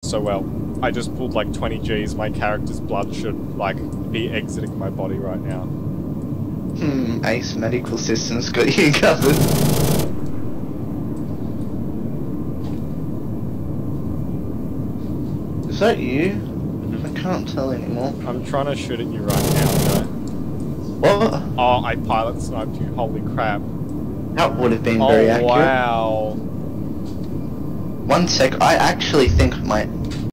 so well. I just pulled like 20 Gs. My character's blood should like be exiting my body right now. Ace Medical Systems got you covered. Is that you? I can't tell anymore. I'm trying to shoot at you right now, Joe. What? Oh, I pilot sniped you. Holy crap. That would have been very accurate. Wow. 1 sec, I actually think my